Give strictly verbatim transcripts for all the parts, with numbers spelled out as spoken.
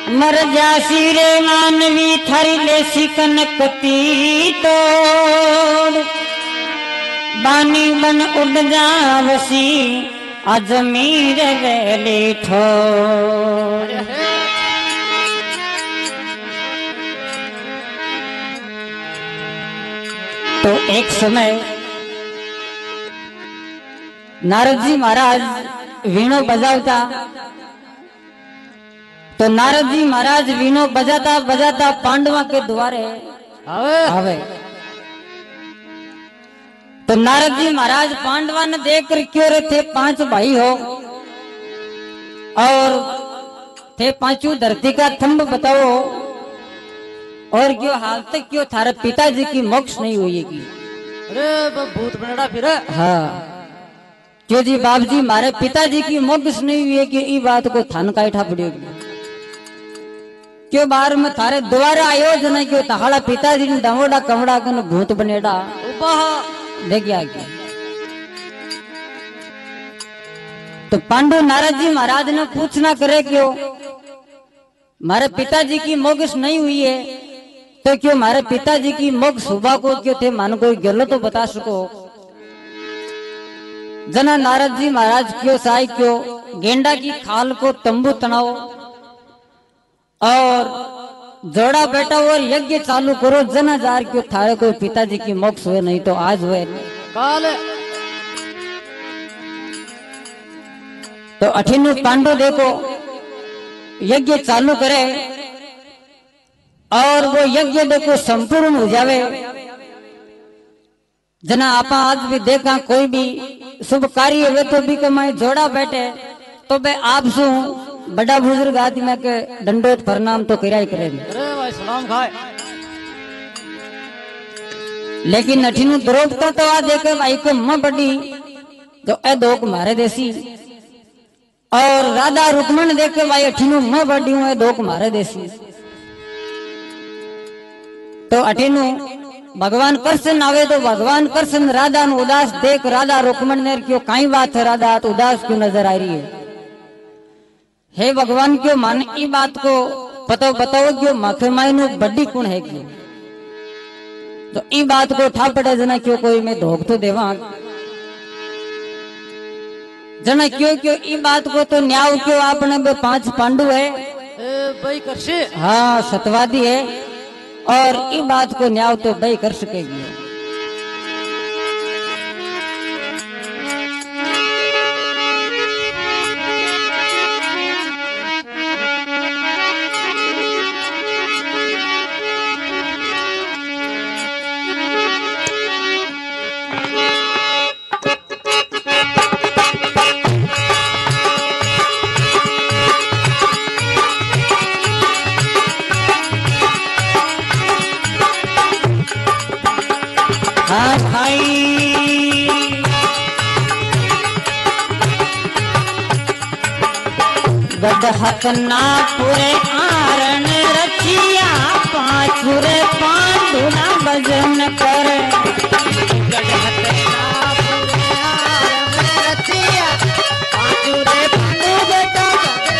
मर जासी रे मानवी थारी लेसी कनकती तोड़ बानी बन उड़ जावसी अजमीर वेली ठोड़। तो एक समय नारद जी महाराज वीणो बजावता, तो नारद जी महाराज वीणो बजाता बजाता पांडवा के द्वारे आवे आवे। तो नारद जी महाराज पांडवा ने देखकर क्यों रहे थे पांच भाई हो और थे पांचों धरती का थंब बताओ और क्यों हाल तक क्यों थारे पिताजी की मोक्ष नहीं हुई की। अरे भूत बनेड़ा फिर। हाँ क्यों जी बाप जी मारे पिताजी की मोक्ष नहीं हुई है कि ई बात को थान का इठा पड़ेगी क्यों बार में थारे द्वारा आयोजन है क्यों ताहड़ा पिताजी ने डमोड़ा कमड़ा कन भूत बनेड़ा देख गया क्या। तो पांडु नारद जी महाराज ने पूछना करे क्यों मारे पिताजी की मोक्ष नहीं हुई है तो क्यों मारे पिताजी की मोक्ष सुबह को क्यों थे मान कोई गलो तो बता सको। जना नारद जी महाराज क्यों साई क्यों गेंडा की खाल को तंबू तनाओ और जोड़ा बैठा और यज्ञ चालू करो जना जार क्यों थारे कोई पिताजी की मोक्ष हुए नहीं तो आज हुए काल। तो अठीनु पांडु देखो यज्ञ चालू करे और वो यज्ञ देखो संपूर्ण हो जावे। जना आपा आज भी देखा कोई भी शुभ कार्य हुए तो भी कमाई जोड़ा बैठे तो बे आप सु बड़ा बुजुर्ग आदमी के दंडोत प्रणाम तो करा ही करेंगे। अरे भाई सलाम खाए। लेकिन अठीनु द्रौपदी तो आ देखे भाई को म बड़ी तो ए दो मारे देसी और राधा रुक्मण देखे भाई अठीनु म बड़ी हूं दो मारे देसी। तो अठीनु भगवान कृष्ण आवे तो भगवान कृष्ण राधा नु उदास देख राधा रुक्मण ने क्यों कई बात है राधा तो उदास क्यों नजर आ रही है। हे भगवान क्यों मान ई बात को पतो बताओ क्यों माखे मायनु बड़ी कुण है क्यों। तो ई बात को ठा पड़े जना क्यों कोई मैं धोख तो देवा जना क्यों क्यों ई बात को तो न्याव क्यों आपने बे पांच पांडु है भाई कर से हाँ सतवादी है और ई बात को न्याव तो बई कर सकेगी। गढ़हत ना पूरे आरण रचिया पांचुरे पांडु ना भजन कर। गढ़हत ना पूरे आरण रचिया पांचुरे पांडु बेटा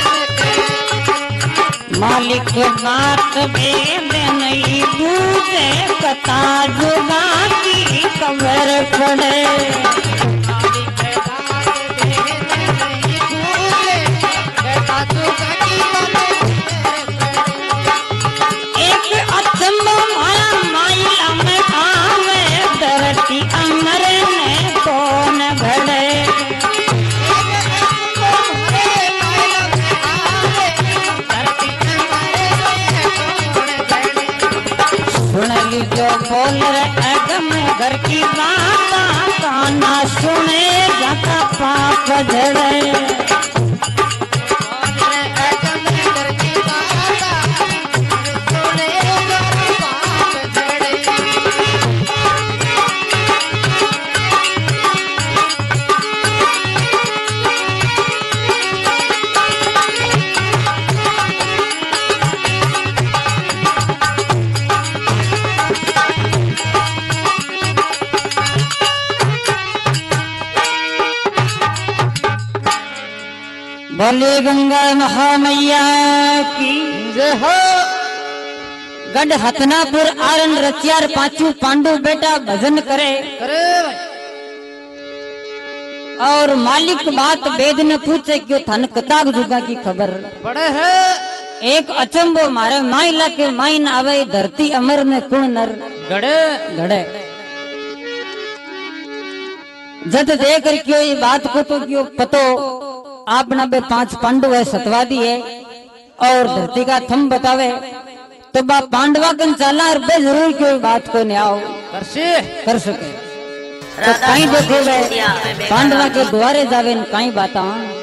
मालिक बात बेद नहीं बूझे कथा जुगा की खबर पड़े। बोल रहे अगम घर की बात काना सुने जाता पाप झड़े। बोले गंगा महामैया की जय हो गढ़ हथनापुर आरन रचियार पांचू पांडु बेटा भजन करे करे भाई और मालिक बात वेद ने पूछे क्यों थन कताब जुगा की खबर बड़े है एक अचंबो मारे माइला के माइन आवे धरती अमर में कुण नर गड़े घड़े जद देख कर क्यों ये बात को तो क्यों पतो आपना बे पांच पांडु है सतवादी है और धरती का थम बतावे तो बा पांडवा कन चला और बे जरूर क्यों बात को न्याओ करसे कर सके तो कहीं देखो बे पांडवा के द्वारे जावे न कहीं बाता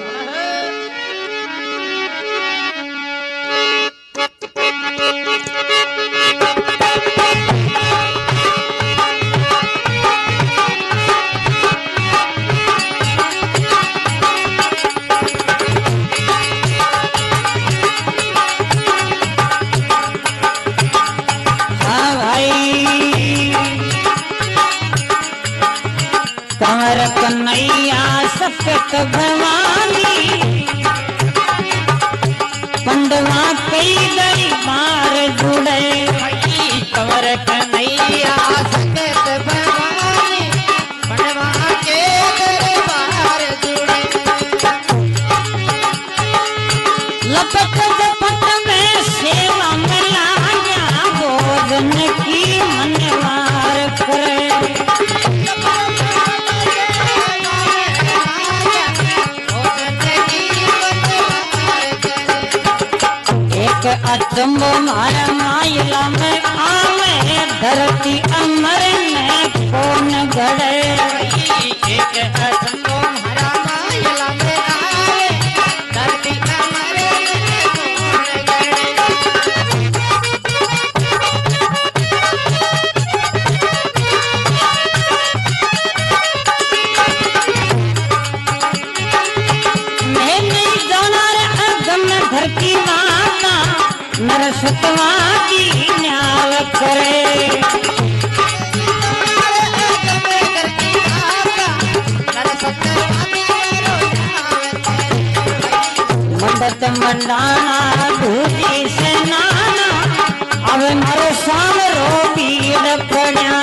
कंवर कन्हैया सप्त भवानी पंडवा कई गई बार जुड़े कंवर कन्हैया सकेत भवानी पंडवा के दरबार जुड़े लपट झपट में सेवा मिलाया भोजन की मनवार करे अचंबो मारा माइला में आवे धरती अमर में कौन गड़े एक अचंबो मारा माइला में आवे धरती अमर में कौन गड़े मैं नहीं जाना रे अगम धरती माता नरसतवा की न्याल करे मंडत मंडाना धूती से नाना अब मारो शाम रो पीड़ पड़ा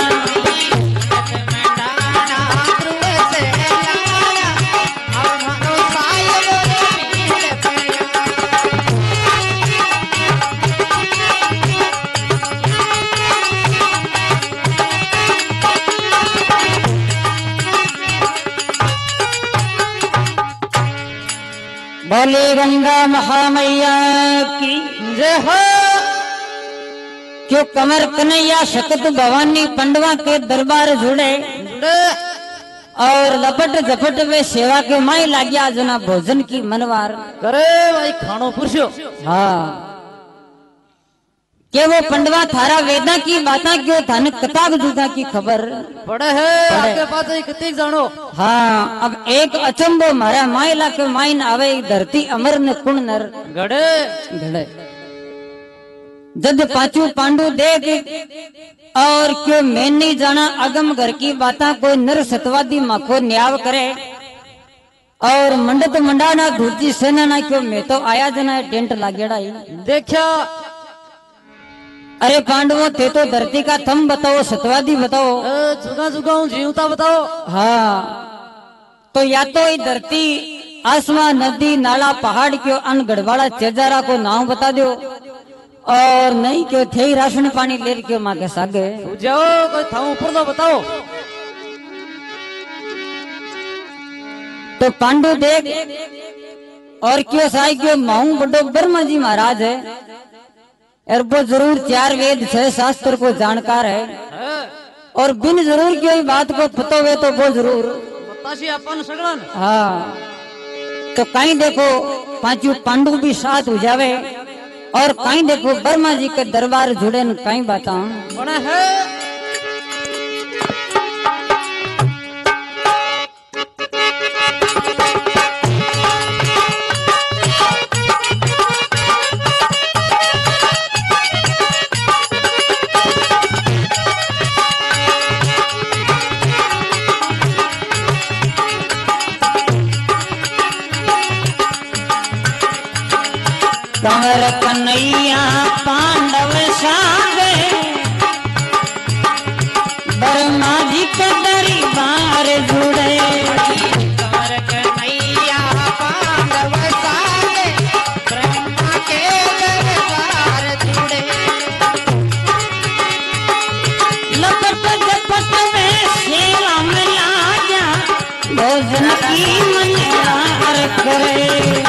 बोले गंगा महामैया की जय हो क्यों कमर कन्हैया शकत भवानी पंडवा के दरबार जुड़े जुड़े और लपट झपट वे सेवा के माई लाग्या जना भोजन की मनवार करे भाई खानो पुरुषो हाँ के वो पंडवा थारा वेदा की बाता क्यों धन कताब जुदा की खबर बड़े है आपके पास ही कितनी जानो हाँ अब एक अचंबो मारा माइला के माइन आवे धरती अमर ने कुण नर गड़े घड़े जद पांचू पांडु देख और क्यों मैं नहीं जाना अगम घर की बाता कोई नर सतवादी माँ को न्याव करे और मंडत मंडाना धूती सेना ना क्यों मैं तो आया जना टेंट लागेड़ा ही देखा अरे पांडवों थे तो धरती का थम बताओ सतवादी बताओ जुगा जुगा हूँ जीवता बताओ हाँ तो या तो ये धरती आसमान नदी नाला पहाड़ क्यों अन गढ़वाड़ा चेजारा को नाम बता दो और नहीं क्यों थे ही राशन पानी ले क्यों माँ के सागे जाओ कोई था ऊपर तो बताओ तो पांडु देख और क्यों साई क्यों माऊ बड़ो ब्रह्मा जी महाराज है और वो जरूर चार वेद छह शास्त्र को जानकार है और बिन जरूर की बात को पतो हुए तो वो जरूर बताशी अपन सगळन हाँ तो कहीं देखो पांचू पांडु भी साथ हो जावे और कहीं देखो ब्रह्मा जी के दरबार जुड़े न कहीं बाता बड़ा है कंवर कन्हैया पांडव सागे ब्रह्मा जी के दरबार जुड़े कंवर कन्हैया पांडव सागे ब्रह्मा के दरबार जुड़े लपट झपट में सेवा में लाजा भोजन की मनवार करे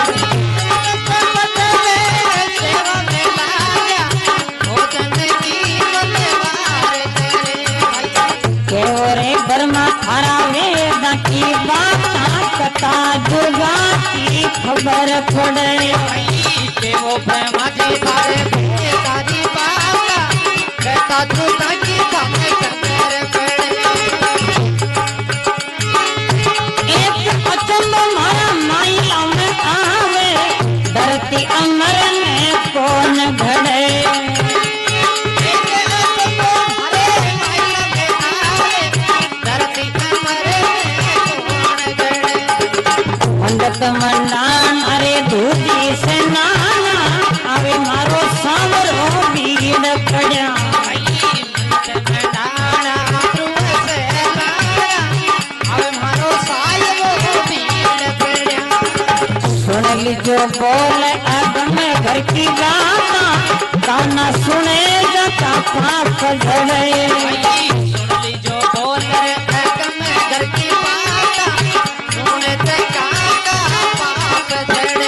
सेवा में लाया भोजन की मनवार करे केवरे ब्रह्मा थारा वेद की बात कथा दुर्गा की खबर पड़े के वो ब्रह्मा जी थारे तारी बाबा कहता तू ताकि थाने खबर पड़े एक अचंब मारा माइला में आवे धरती अमर में कौन घड़े पंडित मंडान अरे दूधी से नाना आवे मारो सामरो बीड़ खड़ा सुन लीजो बोल अब में घर की गाना गाना सुने जाता पाप झड़े जो बोल घर की बात सुने ते काका पाप झड़े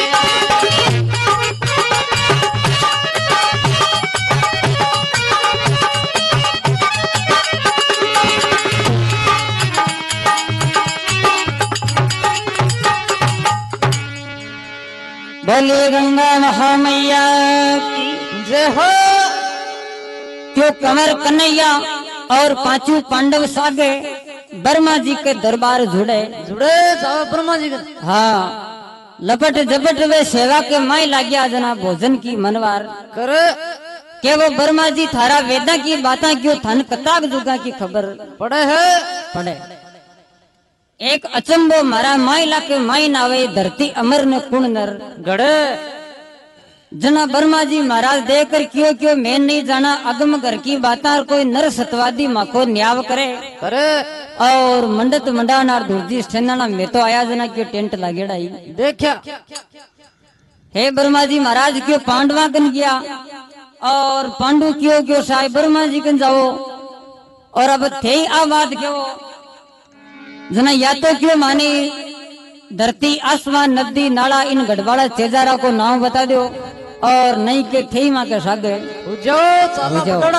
बोले गंगा महामैया की जय हो। क्यों कंवर कन्हैया और पांचों पांडव सागे ब्रह्मा जी के दरबार जुड़े जुड़े जाओ ब्रह्मा जी का हाँ लपट झपट वे सेवा के माई लाग्या जना भोजन की मनवार करे के वो ब्रह्मा जी थारा वेदा की बातें क्यों थन कताक जुगा की खबर पड़े है पड़े एक अचंबो मारा माई लाके माई नावे धरती अमर ने कुण नर गड़े जना ब्रह्मा जी महाराज देकर क्यों क्यों मैं नहीं जाना अगम घर की बात कोई नर सतवादी माँ को न्याव करे करे और मंडत मंडाना दूरजी स्टेना में तो आया जना क्यों टेंट लागेड़ा ही देखा हे ब्रह्मा जी महाराज क्यों पांडवा कन गया और पांडु क्यों क्यों साई ब्रह्मा जी कन जाओ और अब थे आ बात क्यों जना या तो क्यों मानी धरती आसमान नदी नाला इन गढ़वाड़ा चेजारा को नाम बता दो और नहीं के थे माँ के सागे जाओ चाला जाओ। पकड़ा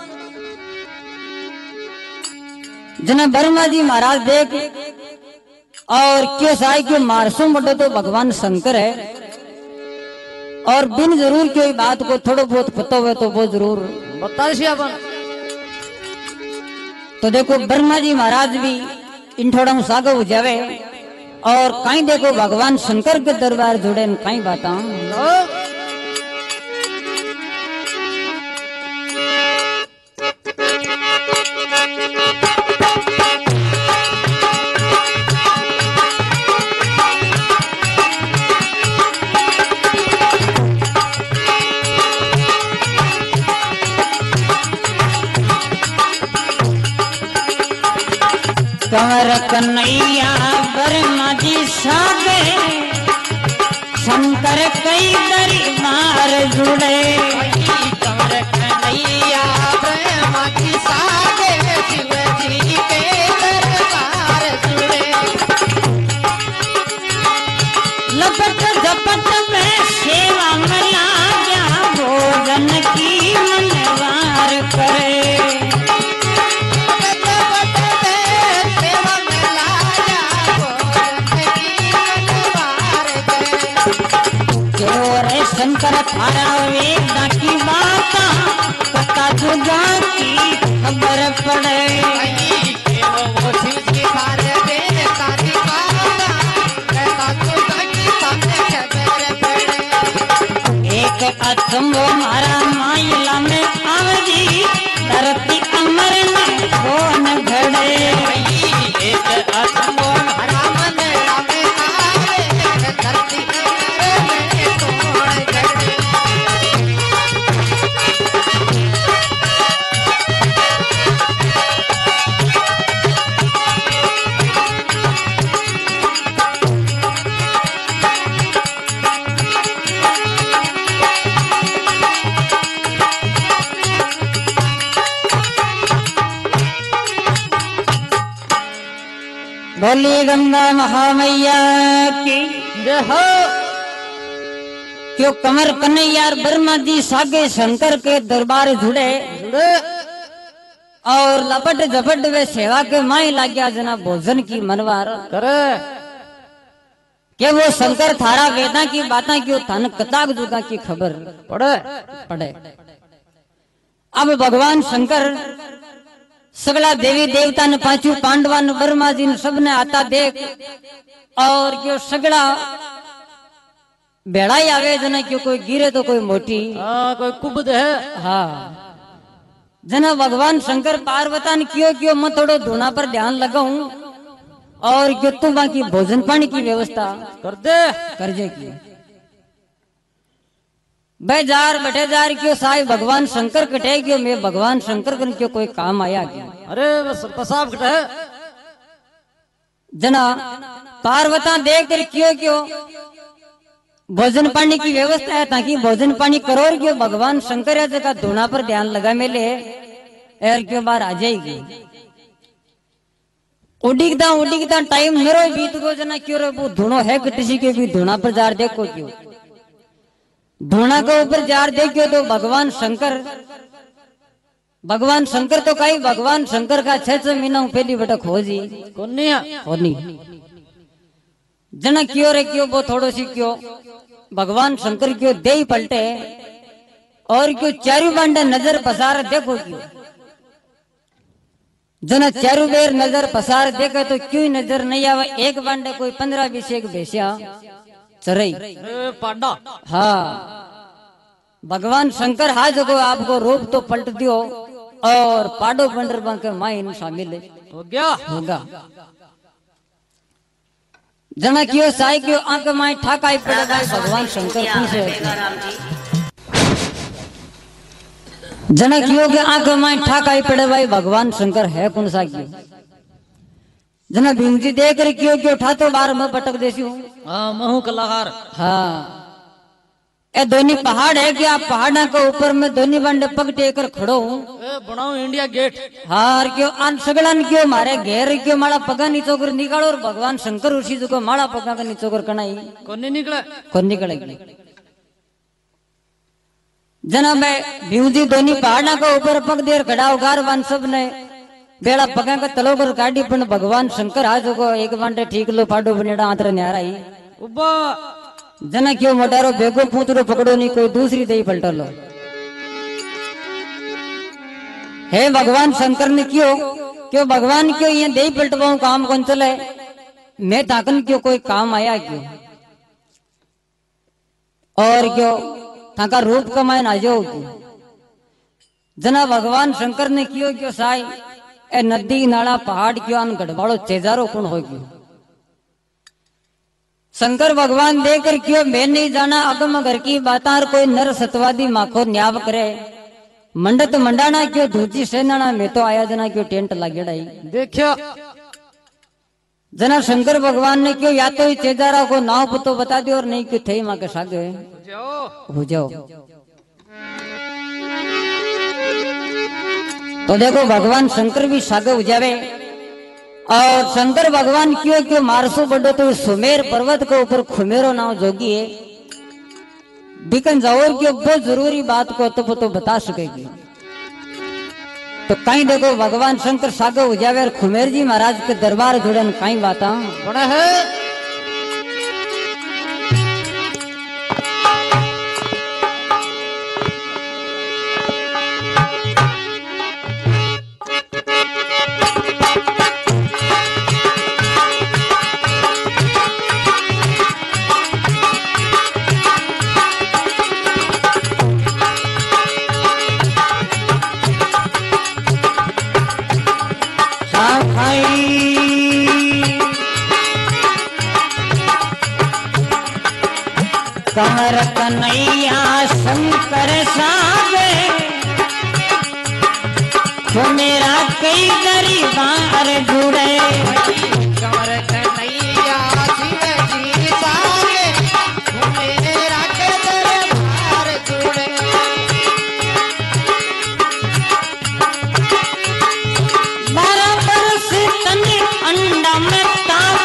जना ब्रह्मा जी महाराज देख और क्यों साई क्यों मारसू बड़ो तो भगवान शंकर है और बिन जरूर कोई बात को थोड़ा बहुत पता हुए तो वो जरूर बता सी अपन तो देखो ब्रह्मा जी महाराज भी इन थोड़ा सागो जावे और कहीं देखो भगवान शंकर के दरबार जुड़े कहीं बात कंवर कन्हैया ब्रह्मा जी सागे शंकर कई दरबार जुड़े कंवर कन्हैया ब्रह्मा जी सागे शिव जी के दरबार जुड़े लपट झपट में सेवा में लाजा भोजन की मनवार करे शंकर थारा वेदा की बात कथा जुगा की खबर पड़े वो शिव जी थारे देन तारी बाबा कहता तू ताकि थाने खबर पड़े एक अचंबो मारा माइला में आवजी धरती अमर में कौन घड़े एक अचंबो मारा मन में आवे धरती अमर में कौन घड़े बोलिए गंगा महामैया की जय हो। क्यों कमर कन्हैया ब्रह्मा जी सागे शंकर के दरबार जुड़े जुड़े और लपट झपट वे सेवा के माई लाग्या जना भोजन की मनवार करे के वो शंकर थारा वेदा की बाता क्यों थन कताक जुगा की खबर पड़े पड़े। अब भगवान शंकर सगला देवी देवता ने पांचू पांडवा ने ब्रह्मा जी ने सबने आता देख और क्यों सगला बेड़ा ही आवे जना क्यों कोई गिरे तो कोई मोटी हाँ कोई कुबद है। हाँ जना भगवान शंकर पार्वता ने क्यों क्यों मैं थोड़ो धुना पर ध्यान लगाऊं और क्यों तू बाकी भोजन पानी की व्यवस्था कर दे कर जे की बेजार बैठे जार क्यों साई भगवान शंकर कटे क्यों मैं भगवान शंकर कन क्यों कोई काम आया क्यों। अरे बस प्रसाद कटे जना पार्वता देख कर क्यों क्यों भोजन पानी की व्यवस्था है ताकि भोजन पानी करो और क्यों भगवान शंकर है जगह धुना पर ध्यान लगा मेले एर क्यों बार आ जाएगी उड़ीकता उड़ीकता टाइम मेरो बीत गो जना क्यों रे वो धुनो है किसी के भी धुना पर जार देखो क्यों धुना के ऊपर जार देखो तो भगवान शंकर भगवान शंकर तो कहीं भगवान शंकर का छह छह महीना पहली बेटा खोजी कौन नहीं है और नहीं जना क्यों रे क्यों वो थोड़ो सी क्यों भगवान शंकर क्यों दे ही पलटे और क्यों चारू बांडे नजर पसार देखो क्यों जना चारू बेर नजर पसार देखे तो क्यों नजर नहीं आवे एक बांडे कोई पंद्रह बीस एक बेसिया चरई अरे पांडा हाँ भगवान शंकर हाथ को आपको रूप तो पलट दियो और पाडो पंडर बांके माइन शामिल हो गया होगा जना क्यों साई क्यों आंख माई ठाकाई पड़े भाई भगवान शंकर पूछे जना क्यों के आंख माई ठाकाई पड़े भाई भगवान शंकर है कौन सा क्यों जना भीम जी देख रहे क्यों क्यों उठा तो बार में पटक देसी हूँ हाँ महू कलाकार हाँ ए दोनी पहाड़ है कि आप पहाड़ा के ऊपर में दोनी बंडे पग टेकर खड़ो हूँ बनाओ इंडिया गेट हार क्यों आन सगड़न क्यों मारे घेर क्यों माड़ा पगा नीचो कर निकालो और भगवान शंकर उसी को माड़ा पगा का नीचो कर कनाई कौन नहीं निकले कौन निकलेगी जना मैं भीमजी दोनी पहाड़ा के ऊपर पग देर खड़ा उगार वन सब ने बेड़ा पगा का तलो कर काटी पण भगवान शंकर आज को एक बांटे ठीक लो पाडो बनेड़ा आंतर न्यारा ही उब्बा जना क्यों मोटारो बेगो पूतरो पकड़ो नहीं कोई दूसरी दे पलट लो हे भगवान शंकर ने क्यों क्यों भगवान क्यों ये दे पलटवाऊं काम कौन चले मैं ताकन क्यों कोई काम आया क्यों और क्यों ताका रूप कमाए ना जाओ क्यों जना भगवान शंकर ने क्यों क्यों साई ए नदी नाला पहाड़ क्यों अन गढ़वाड़ो चेजारो कौन हो क्यों शंकर भगवान देकर क्यों मैं नहीं जाना अगम घर की बाता कोई नर सतवादी माखो न्याव करे मंडत मंडाना क्यों धूची सेनाना मैं तो आया जना क्यों टेंट लागेड़ा ही देखियो जना शंकर भगवान ने क्यों या तो ही चेजारा को नाव पतो बता दियो और नहीं क्यों थे माँ के सागे हो जाओ तो देखो भगवान शंकर भी सागे हो जावे और शंकर भगवान क्यों क्यों मारसो बड़ो तो सुमेर पर्वत के ऊपर खुमेरो नाव जोगी है बिकन जाओर क्यों बहुत जरूरी बात को तो तो बता सकेगी तो कहीं देखो भगवान शंकर सागे हो जावे और खुमेर जी महाराज के दरबार जुड़न कहीं बात बड़ा है कमर कन्हैया शंकर सागे तो मेरा कई दरबार जुड़े कमर कन्हैया शिव जी सागे मेरा के दरबार जुड़े बारह बरस तन अंडा में ताप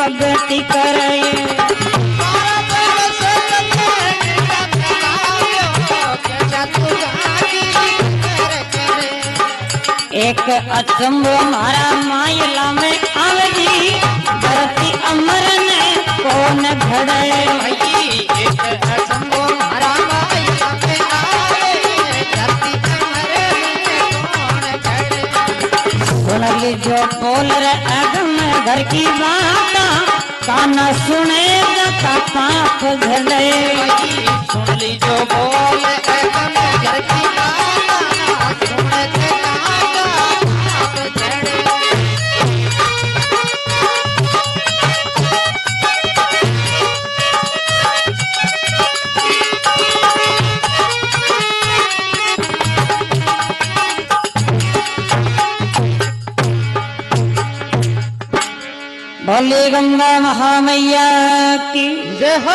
भगती करे बारह बरस कन्या गिरत लाव्यो कैसा तू जागी करे करे एक अचंबो मारा मायला में आवजी धरती अमर ने कौन घड़े भाई एक असंभो मारा मायला में आवे धरती अमर में कौन खड़े सुन लीजो बोल रे अगम घर की बात काना सुने का पाप झड़े सुन लीजो बोल एकदम घर की बात सुन के काका आप झड़े बोले गंगा महामैया की जय हो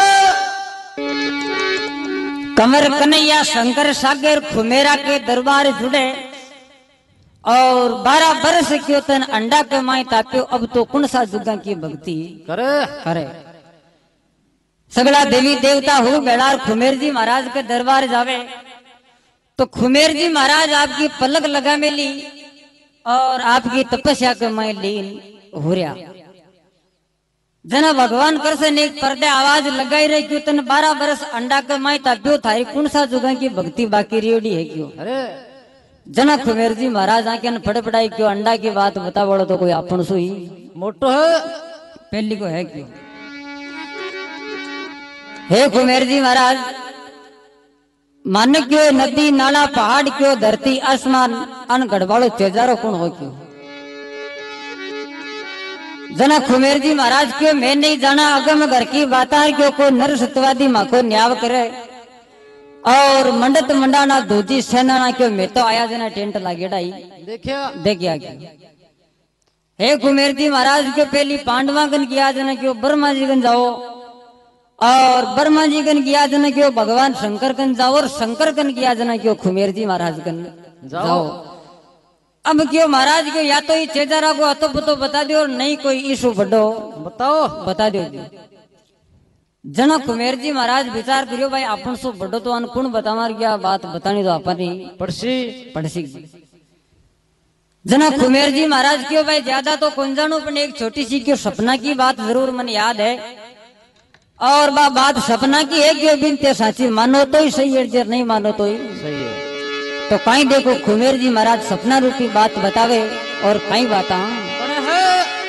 कमर कन्हैया शंकर सागर खुमेरा के दरबार जुड़े और बारह बरस क्यों तन अंडा के माई ताप्यो अब तो कुण सा जुगा की भक्ति करे करे सगला देवी देवता हो बेड़ार खुमेर जी महाराज के दरबार जावे तो खुमेर जी महाराज आपकी पलक लगा मेली और आपकी तपस्या के माई लीन हो रहा जना भगवान कृष्ण एक पर्दे आवाज लगाई रही क्यों तन बारह बरस अंडा के माई ताप्यो थारी कुण सा जुगा की भक्ति बाकी रेडी है क्यों अरे जना खुमेर जी महाराज आके फटफटाई क्यों अंडा की बात बता बोलो तो कोई अपन सो ही मोटो है पहली को है क्यों हे खुमेर जी महाराज मान क्यों नदी नाला पहाड़ क्यों धरती आसमान अन गढ़वालो तेजारो कौन हो क्यों जना खुमेर जी महाराज क्यों मैं नहीं जाना अगम घर की बात है क्यों को नर सत्यवादी माँ को न्याव करे और मंडत मंडाना दूजी सेना ना क्यों मैं तो आया जना टेंट लागेड़ा ही देखिया देखिया क्या हे कुमेर जी महाराज के पहली पांडवागन किया जना क्यों ब्रह्मा जी गन जाओ और ब्रह्मा जी गन किया जना क्यों भगवान शंकर गन जाओ और शंकर गन किया जना क्यों खुमेर जी महाराज गन जाओ। जाओ अब क्यों महाराज क्यों या तो ये चेजारा को अतो पतो बता दो और नहीं कोई इशू बढ़ो बताओ बता दो जना कुमेर जी महाराज विचार करियो भाई अपन सो बढ़ो तो अनुकूण बतावार क्या बात बतानी तो अपन ही पड़सी पड़सी जना कुमेर जी महाराज क्यों भाई ज्यादा तो कौन जानो पर एक छोटी सी क्यों सपना की बात जरूर मन याद है और बा बात सपना की है क्यों बिनते साची मानो तो ही सही है नहीं मानो तो ही सही है तो कहीं देखो कुमेर जी महाराज सपना रूपी बात बतावे और कहीं बात अरे है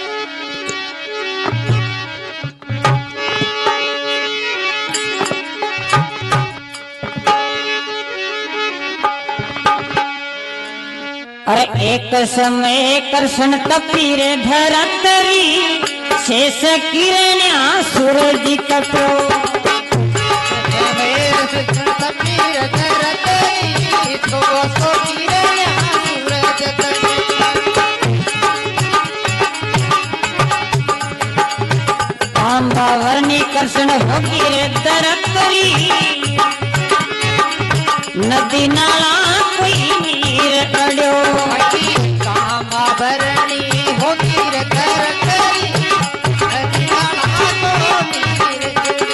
अरे एक समय कृष्ण तपीरे धरतरी शेष किरण सूरज कटो तपीर धरती तो सो किरण सूरज तपी आंबावरनी कृष्ण होगी रे धरतरी नदी नाला कोई नीर अड़ो कामा भरणी होती रे धरती नदी नाला तो नीर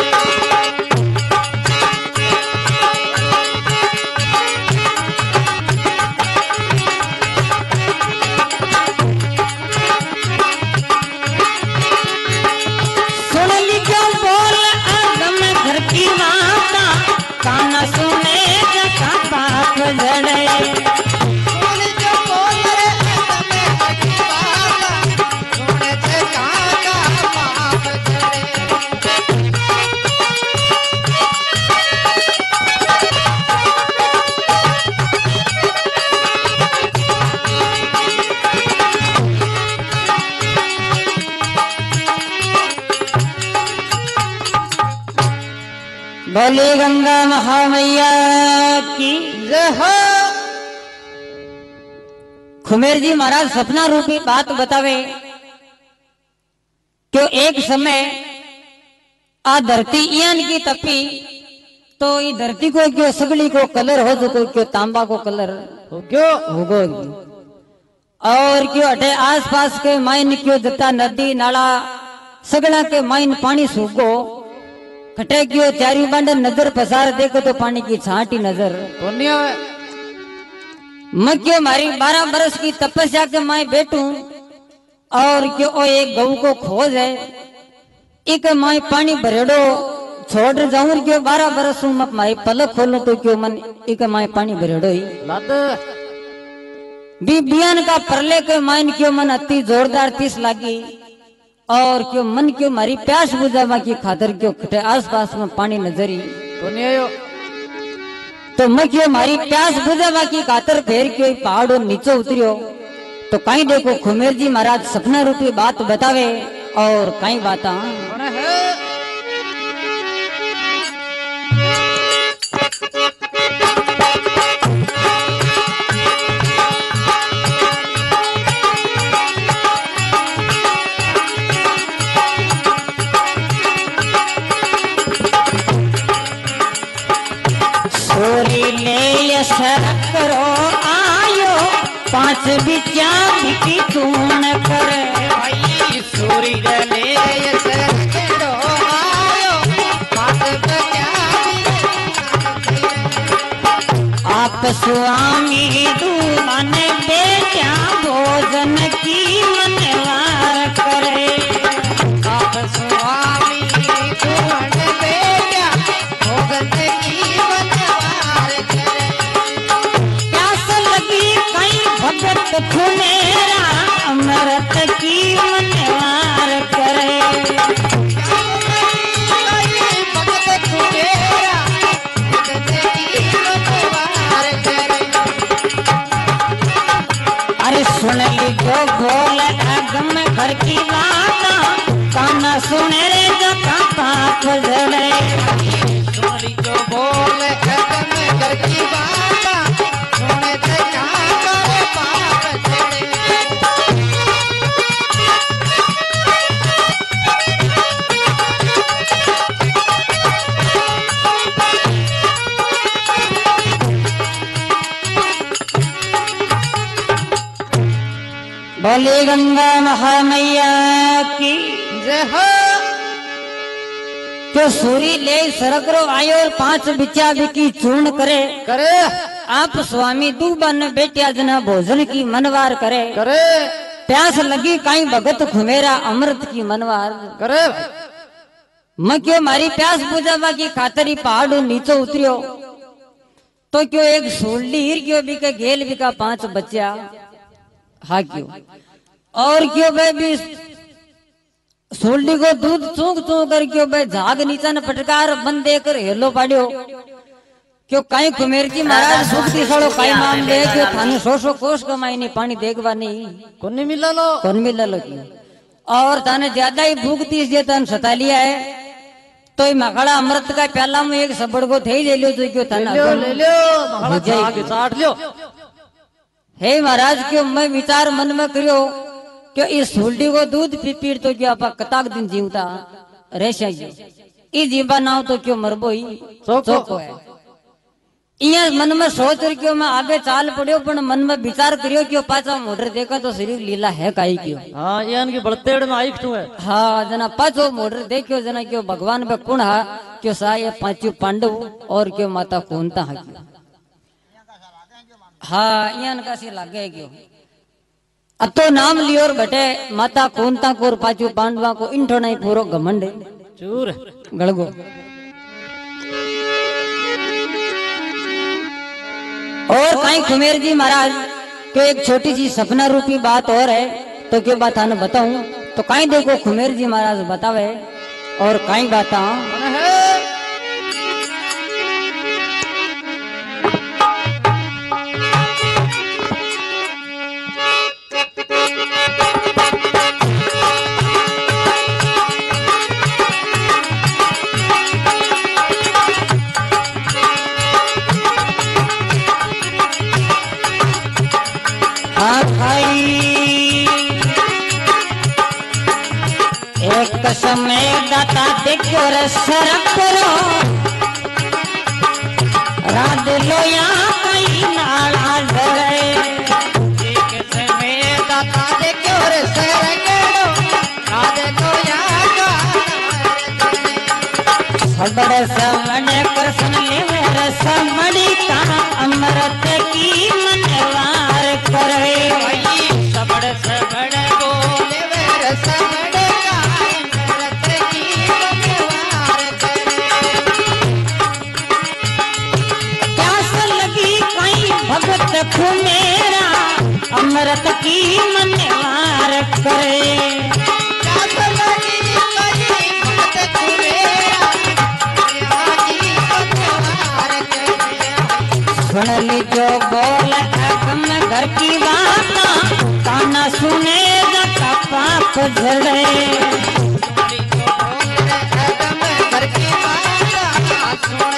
सुन लीजो बोल आगम घर की माता काना सुने जका पाप जड़े सुन जो बोल रे तमे की बात सुन जे काका पाप चढ़े बोली गंगा महामैया की जय हो खुमेर जी महाराज सपना रूपी बात बतावे क्यों एक समय आ धरती इयान की तपी तो ये धरती को क्यों सगली को कलर हो जो कोई क्यों तांबा को कलर हो क्यों होगो और क्यों अटे आस पास के माइन क्यों जता नदी नाला सगड़ा के माइन पानी सूखो कटे गयो चारी बांड नजर पसार देखो तो पानी की छाटी नजर पुण्य है मैं क्यों मारी बारह बरस की तपस्या के मैं बैठू और क्यों ओ एक गऊ को खोज है एक मैं पानी भरेड़ो छोड़ जाऊं क्यों बारह बरस मत माई पलक खोलू तो क्यों मन एक मैं पानी भरेड़ो ही लद बी बियान का परले के माइन क्यों मन अति जोरदार तीस लागी और क्यों मन क्यों मारी प्यास बुझावा की खातर क्यों खटे आस पास में पानी नजरी पुण्य हो तो मैं क्यों मारी प्यास बुझावा की खातर फेर क्यों पहाड़ों नीचे उतरियो तो कहीं देखो खुमेर जी महाराज सपना रूपी बात बतावे और कहीं बात पुण्य है छोरी ले सर करो आयो पांच बिचा बिकी चून करे भाई सूरी ले सरो आयो पास बचा आप स्वामी दूमन बेचा भोजन की मनवार करे आप स्वामी तुमन बेटा भोगन की बनवार करे प्यास लगी कहीं भगत खुनेरा अमृत की मनवार करे भगत खुदेरा भगत की बनवार करे अरे सुन ली जो बोल आगम घर की बात काना सुने रे जो का पाप जड़े सोरी जो बोल खत्म कर की बात सुने ते कहां करे पाप चढ़े बोले गंगा महामैया की जय हो तो सूरी ले सरकरो आयो और पांच बिचा बिकी चूर्ण करे करे आप स्वामी दूबन बेटिया जना भोजन की मनवार करे करे प्यास लगी कहीं भगत खुमेरा अमृत की मनवार करे मैं क्यों मारी प्यास बुझावा की खातरी पहाड़ों नीचे उतरियो तो क्यों एक सोल्डी हीर क्यों भी के गेल भी का पांच बच्चा हाँ क्यों और क्यों भाई भी सोल्डी को दूध चूक चूक कर क्यों भाई झाग नीचा न पटकार बंद देकर हेलो पाड़ियो क्यों कहीं कुमेर जी महाराज सुखती सड़ो कहीं माम दे क्यों थाने सौ सौ कोष कमाई नहीं पानी देखवा नहीं कौन नहीं मिला लो कौन मिला लो क्यों और थाने ज्यादा ही भूख तीस जे तन सता लिया है तो ये मखड़ा अमृत का प्याला में एक सबड़ को थे ले लो तो क्यों थाना ले लो ले लो हो मखड़ा जाएगी। आगे चाट लियो हे महाराज क्यों मैं विचार मन में करियो क्यों इस सुल्डी को दूध पी पीर तो क्यों आपा कताक दिन जीवता रेशा जी ई जीवा ना हो तो क्यों मरबो ही चौको। चौको है इया मन में सोच रही क्यों मैं आगे चाल पड़ियो पर मन में विचार करियो क्यों पाचा मोटर देखा तो शरीर लीला है काई क्यों हाँ ये इनकी बड़तेड़ में आई क्यों है हाँ जना पाचो मोटर देखियो जना क्यों भगवान पे कुण हा क्यों सा ये पांचों पांडव और क्यों माता कौनता हा क्यों हाँ इयान का सी लागे क्यों अब तो नाम लियो और बटे माता कौनता को और पांचों पांडवा को इंठो नहीं पूरो घमंड चूर गड़गो और कहीं कुमेर जी महाराज को एक छोटी सी सपना रूपी बात और है तो क्यों बात आने बताऊं तो कहीं देखो कुमेर जी महाराज बतावे और कहीं बात एक समय दाता देखो रे सरक करो रात लो या कहीं नाला डरे एक समय दाता देखो रे सरगड़ो राधे तो या सबड़ सबड़ कृष्ण लेवे रसमड़ी का अमृत की मनवार करे सबड़ सबड़ बोले वे रसमड़ का अमृत की मनवार करे प्यास लगी कहीं भगत खुमेरा अमृत की मनवार करे प्यास लगी कहीं भगत खुमेरा की मनवार करे सुन लीजो बोल अगम घर की बात काना सुनेगा का पाप झड़े घर की बात सुन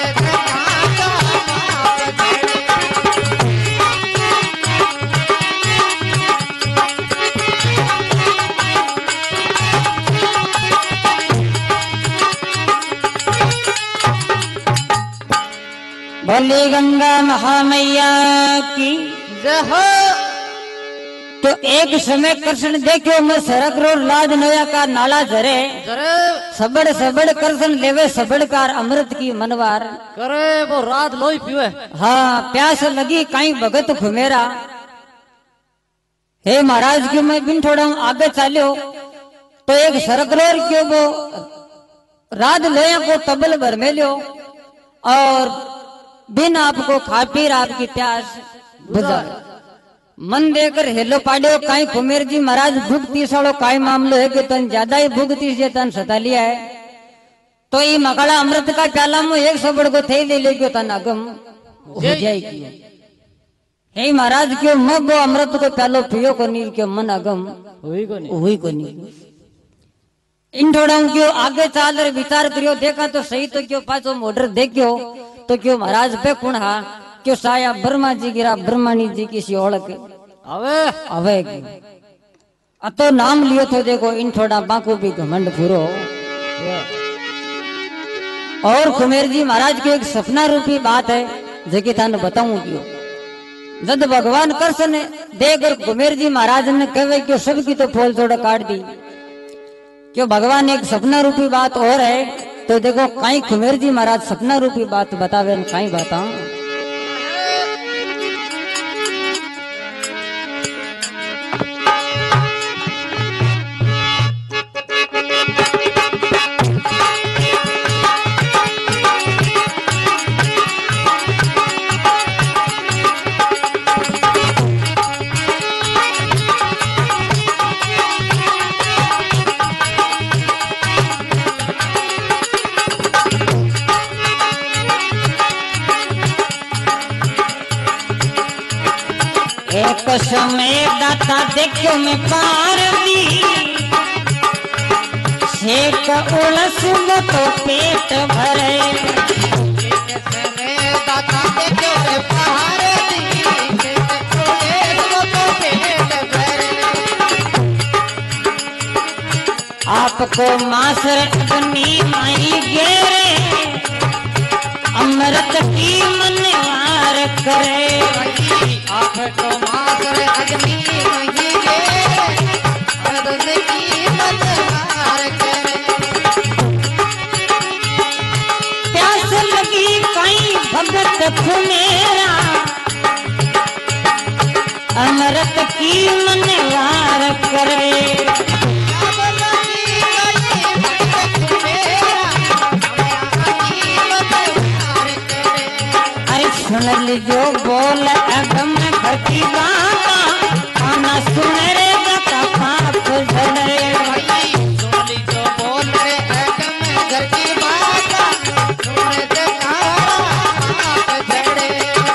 बोली गंगा महामैया की जय हो। तो एक समय कृष्ण देखो मैं सरक रो लाज नया का नाला झरे करे सबड़ सबड़ कृष्ण लेवे सबड़ कार अमृत की मनवार करे वो रात लोई पीवे हाँ प्यास लगी कहीं भगत घुमेरा हे महाराज क्यों मैं बिन थोड़ा आगे चालो तो एक सरकरोर क्यों वो रात लोया को तबल भर में लो और बिन आपको खा पीर आपकी प्यास बुझा मन देकर हेलो पाड़ो काई कुमेर जी महाराज भुगती सालो काई मामलो है कि तन ज्यादा ही भुगती से तन सता लिया है तो ये मकड़ा अमृत का प्याला में एक सबड़ को थे ले ले क्यों तन अगम हो जाएगी हे महाराज क्यों मैं वो अमृत को प्यालो पियो को नील क्यों मन अगम हुई को नहीं हुई को नहीं इन थोड़ा क्यों आगे चाल रहे विचार करियो देखा तो सही तो क्यों पाचो मोटर देखियो तो क्यों महाराज पे कुण हा क्यों साया ब्रह्मा जी गिरा ब्रह्मणी जी की सी ओळख अवे अवे अतो नाम लियो तो देखो इन थोड़ा बाको भी घमंड पूरो और कुमेर जी महाराज की एक सपना रूपी बात है जेकी थाने बताऊं क्यों जब भगवान कृष्ण देकर कुमेर जी महाराज ने कहे क्यों सबकी तो फूल थोड़ा काट दी क्यों भगवान एक सपना रूपी बात और है तो देखो कहीं कुमेर जी महाराज सपना रूपी बात बतावे कहीं बता एक समय दाता देखो मैं पार्वती शेख उलस तो पेट भरे दाता देखो रे पार्वती तो पेट भरे आपको मासर अग्नि माई गेरे अमृत की मनवार करे आपको मासर अग्नि नहीं गे अमृत की मनवार करे प्यास लगी कहीं भगत खुमेरा अमृत की मनवार करे सुन लीजो बोल अगम घर की बात आना सुन रे का पाप झड़े सुन लीजो बोल रे अगम घर की बात सुन रे का पाप झड़े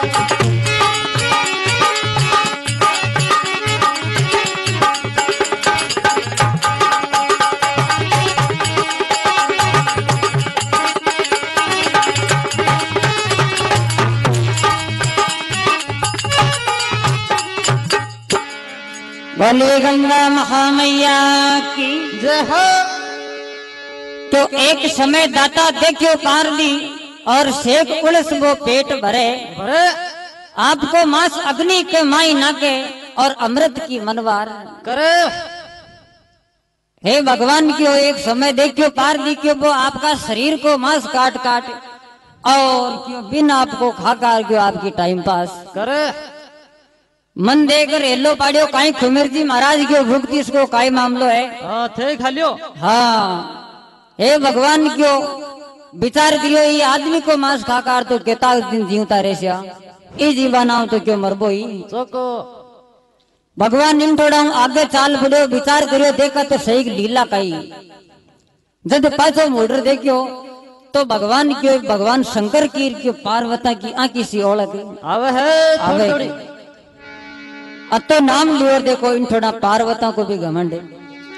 बोली गंगा महामैया की जय हो। तो एक समय दाता देखो कारली और शेख उलस वो पेट भरे भरे आपको मांस अग्नि के माई नाके और अमृत की मनवार करे हे भगवान क्यों एक समय देखियो पार देखियो वो आपका शरीर को मांस काट काट और क्यों बिन आपको खा कर क्यों आपकी टाइम पास करे मन देकर हेलो पाड़ियो काई खुमेर जी महाराज क्यों भुगती इसको काई मामलो है। हाँ थे खा लियो। हाँ हे भगवान क्यों विचार करियो ये आदमी को मांस खा कर तो कितना दिन जीवता रेसिया ये जीवाना तो क्यों मरबो ही चोको भगवान इन थोड़ा आगे चाल पड़ो विचार करियो देखा तो सही लीला कही जब पाछो मोटर देखियो तो भगवान क्यों भगवान शंकर की क्यों पार्वती की आंखी सी ओळख आवे है थोड़ी थोड़ी अब तो नाम लियो देखो इन थोड़ा पार्वता को भी घमंड है।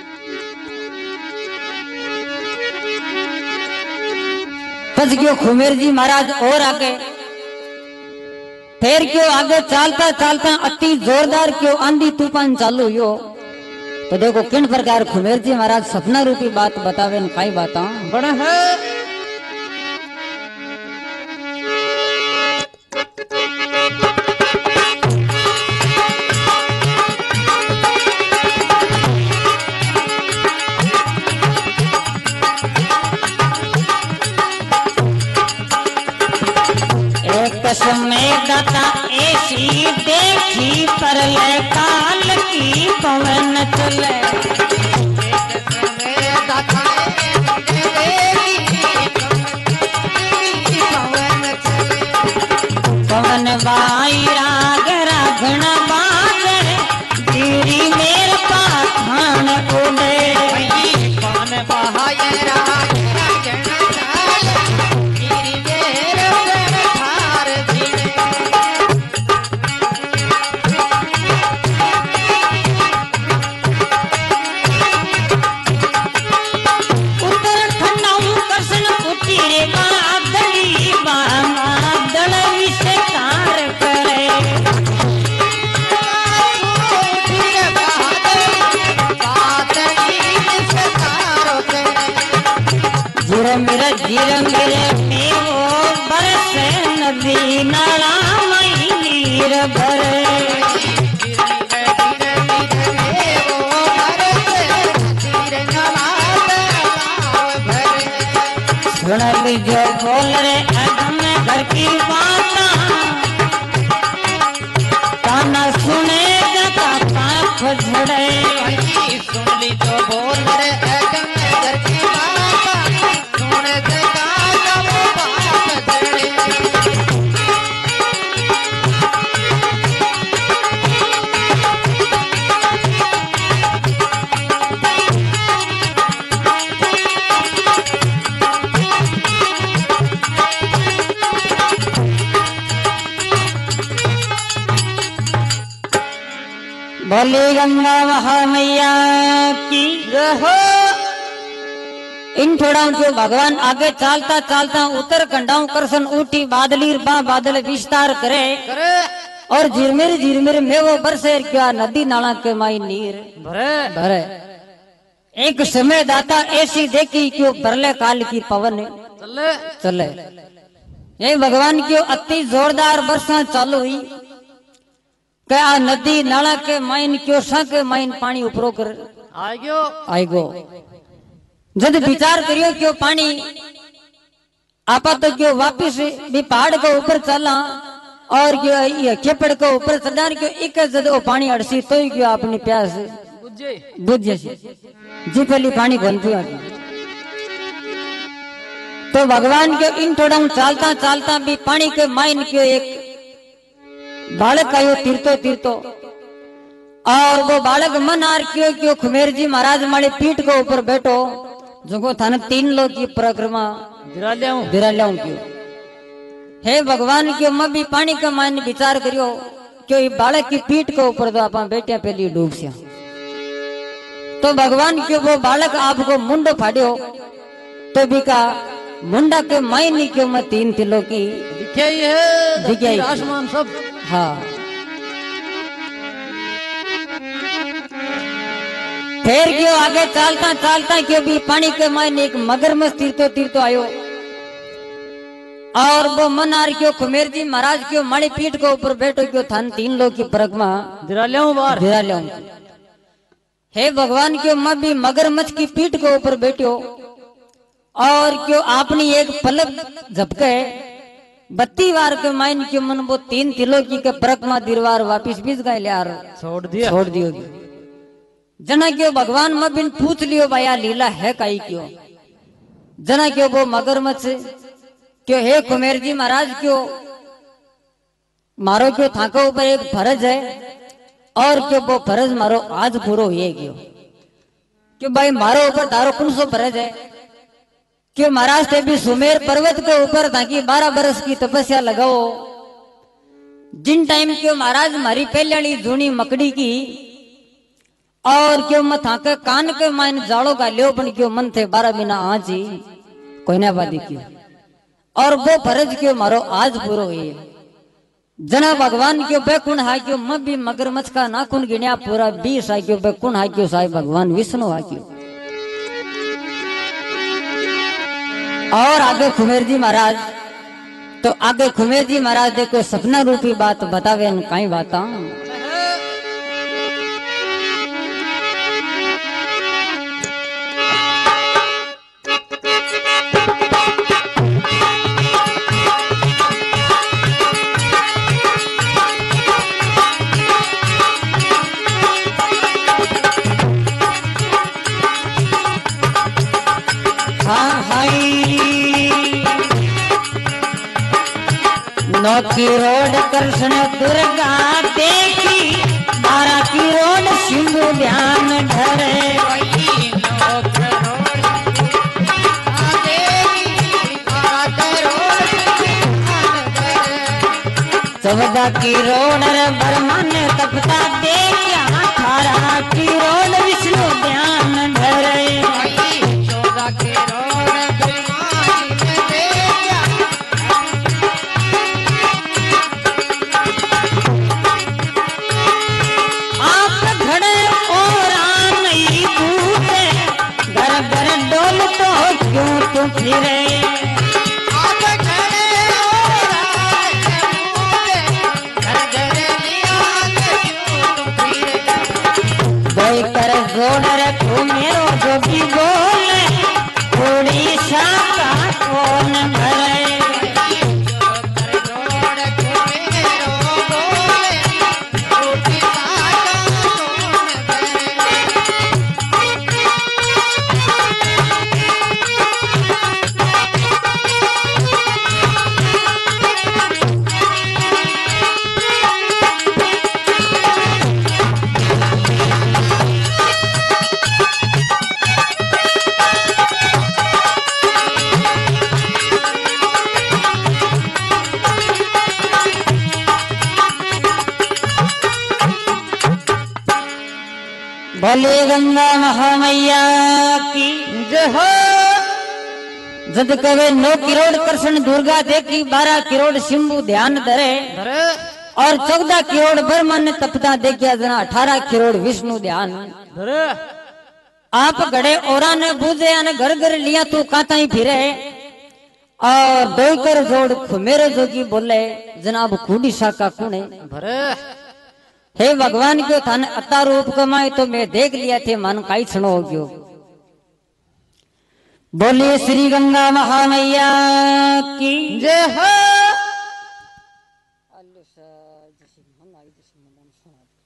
बस क्यों खुमेर जी महाराज और आगे फिर क्यों आगे चालता चालता अति जोरदार क्यों आंधी तूफान चालू हो तो देखो किन प्रकार खुमेर जी महाराज सपना रूपी बात बतावे न काई बात बड़ा है। समय दाता ऐसी देखी पर ले काल की पवन चले समय दाता पवन बाई राग राघण बाजे गिरी मेर पाखान उड़े पवन बहाए राग राघण गिरी मेर मेरा जीर मेरे में वो बरसे नदी नाला मई नीर भरे सुन लीजो बोल रे अदम घर की बात काना सुने पाप झड़े सुन ली तो बोल रे अदम घर की बोली गंगा महामैया की रहो। इन थोड़ा जो भगवान आगे चालता चालता उत्तर कंडाऊ करसन उठी बादली बा बादल विस्तार करे करे और झिरमिर झिरमिर में वो बरसे क्या नदी नाला के माई नीर भरे भरे। एक समय दाता ऐसी देखी क्यों बरले काल की पवन चले चले ये भगवान क्यों अति जोरदार वर्षा चालू हुई क्या नदी नाला के माइन क्यों सा के माइन पानी उपरो कर आ गयो आई गो जब विचार करियो क्यों पानी आपा तो क्यों वापिस भी पहाड़ के ऊपर चला और क्यों ये खेपड़ के ऊपर चढ़ा क्यों एक जद वो पानी अड़सी तो ही क्यों अपनी प्यास बुझे बुझ जैसे जी पहली पानी बनती है तो भगवान के इन थोड़ा चालता चालता भी पानी के माइन क्यों एक बालक आयो तीरतो तीरतो और वो बालक मन आर क्यों क्यों खुमेर जी महाराज मारे पीठ के ऊपर बैठो जो थाने तीन लोग की परिक्रमा गिरा लिया गिरा लिया क्यों हे भगवान क्यों मैं भी पानी का मान विचार करियो क्यों ये बालक की पीठ के ऊपर तो आप बैठे पहली डूब से तो भगवान क्यों वो बालक आपको मुंडो फाड़ियो तो भी का मुंडा के मायने क्यों मैं तीन तिलों की दिखे ही है दिखे ही। आसमान सब हाँ फिर क्यों आगे चालता चालता क्यों भी पानी के मायने एक मगरमच्छ तीरतो तीरतो आयो और वो मनार क्यों खुमेर जी महाराज क्यों माड़ी पीठ के ऊपर बैठो क्यों थान तीन लोग की परिक्रमा गिरा लिया बाहर गिरा लिया हे भगवान क्यों मैं भी मगरमच्छ की पीठ के ऊपर बैठो और क्यों आपने एक पलक झपके बत्ती बार के माइन क्यों मन वो तीन तिलोकी के परक मा दीवार वापिस बीस गए यार छोड़ दिया छोड़ दियो जना क्यों भगवान मैं बिन पूछ लियो भाया लीला है काई क्यों जना क्यों वो मगरमच्छ क्यों हे कुमेर जी महाराज क्यों मारो क्यों थाका ऊपर एक फर्ज है और क्यों वो फर्ज मारो आज पूरो हुए क्यों क्यों भाई मारो ऊपर तारो कौन सो फर्ज है क्यों महाराज थे भी सुमेर पर्वत के ऊपर ताकि बारह बरस की तपस्या लगाओ जिन टाइम क्यों महाराज मारी पहली जूनी मकड़ी की और क्यों मैं थाके कान के मान जाड़ो का लियो पण क्यों मन थे बारह महीना आज ही कोई ना बादी क्यों और वो फर्ज क्यों मारो आज पूरो हुई जना भगवान क्यों बेकुन हा क्यों मैं भी मगरमच्छ का नाखून गिनिया पूरा बीस हा क्यों बेकुन हा क्यों साहिब भगवान विष्णु हा क्यों और आगे कुमेर जी महाराज तो आगे कुमेर जी महाराज देखो सपना रूपी बात बतावे कई बात नौ की रोड कृष्ण दुर्गा देखी बारह की रोड शिव ध्यान धरे चौदह की रोड ब्रह्मन तपता देखा अठारह की रोड विष्णु ध्यान धरे चौदह की रोड फिरे कोई कर जोड़ रखो मेरो जो भी बोले उड़ीसा का कौन भरे बोले गंगा महामैया की जय हो जद कवे नौ करोड़ कृष्ण दुर्गा देखी बारह करोड़ शिंबू ध्यान धरे धरे और चौदह करोड़ ब्रह्मन तपता देखिया जना अठारह करोड़ विष्णु ध्यान धरे आप गड़े और ने बूझे ने घर घर लिया तू काता ही फिरे और दो कर जोड़ मेरे जोगी बोले जनाब खूडी शाका कुणे धरे हे भगवान क्यों थाने अता रूप कमाए तो मैं देख लिया थे मन काई क्षण हो गयो बोलिए श्री गंगा महामैया की जय हो